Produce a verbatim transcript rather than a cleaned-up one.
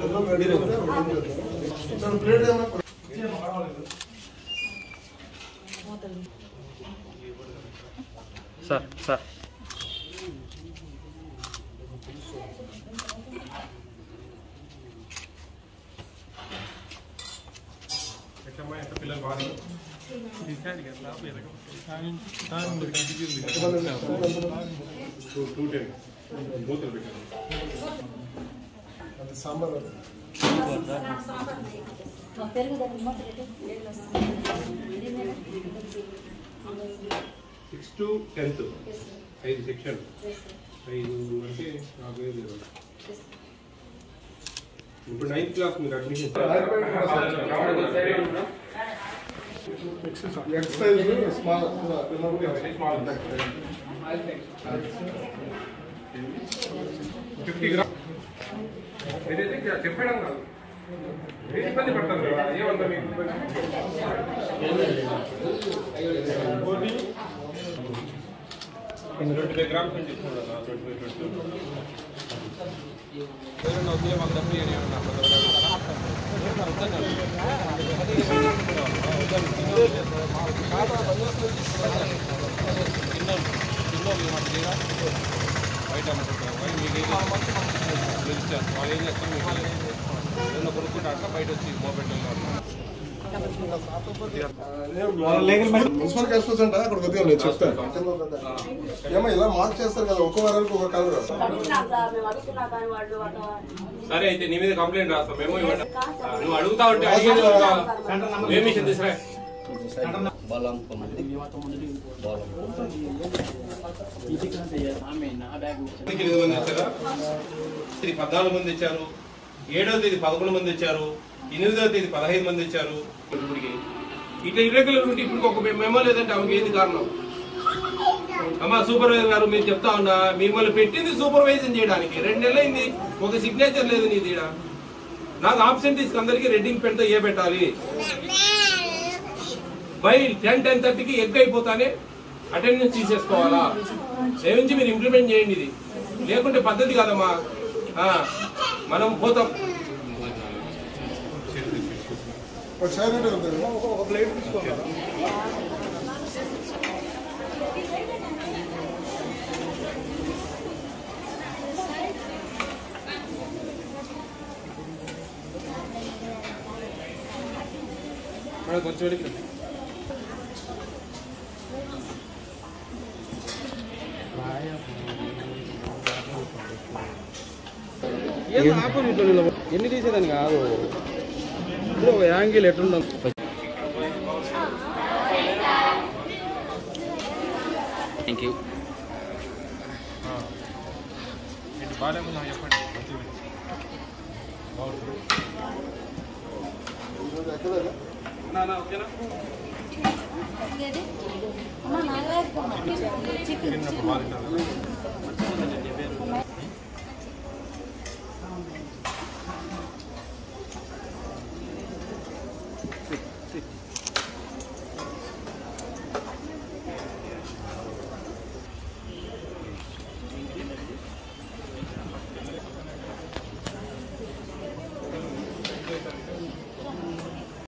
Sir sir పిల్లలు బాగా sambar six to tenth ఐదు సెక్షన్ ఐదు అంటే నాకు ఏది లేదు. ఇప్పుడు నైన్త్ క్లాస్ మీరు admission exercise small fifty gram చెప్పడం కాదు మీరు ఇబ్బంది పడతారు కదా ఏమన్నా మీకు ట్వంటీ ఫైవ్ గ్రామ్స్ అని చెప్తున్నాను ట్వంటీ ఫైవ్ ట్వంటీ అందరినీ బయట మీకు వాళ్ళు ఏం చేస్తాం మీకు ఏదైనా కొనుక్కుంటే అట్లా బయట వచ్చి మొబైల్ మున్సిపల్ క్యాస్పర్స్ అంటే అక్కడ కొద్దిగా నేను చెప్తాను ఏమో ఇలా మార్క్ చేస్తారు కదా ఒక్క వారానికి ఒక కలర్. సరే అయితే నీ మీద కంప్లైంట్ రాస్తాం మేము. నువ్వు అడుగుతా ఉంటే తీసుకురా పద్నాలుగు మంది ఇచ్చారు, ఏడవ తేదీ పదకొండు మంది ఇచ్చారు, ఎనిమిదవ తేదీ పదహైదు మంది ఇచ్చారు. ఇప్పటికి ఇట్లా ఇర్రెగ్యులర్ ఉంటే ఇప్పుడు ఒక మెమో లేదంటే ఆమెకి ఏది కారణం? అమ్మా సూపర్వైజర్ గారు మీరు చెప్తా ఉన్నా మిమ్మల్ని పెట్టింది సూపర్వైజన్ చేయడానికి. రెండు నెలలైంది ఒక సిగ్నేచర్ లేదు నీ తీడ. నాకు ఆబ్సెంటీస్ అందరికీ రెడ్డింగ్ పెడితే ఏ పెట్టాలి? బై టెన్ టెన్ థర్టీకి ఎగ్ అయిపోతానే అటెండెన్స్ తీసేసుకోవాలా? సేవించి మీరు ఇంప్లిమెంట్ చేయండి. ఇది లేకుంటే పద్ధతి కాదమ్మా. మనం పోతాం. కొంచెం ఎన్ని తీసేదాన్ని కాదు. ఇప్పుడు ఒక యాంగిల్ ఎట్లుండ థ్యాంక్ యూ ఓకేనా.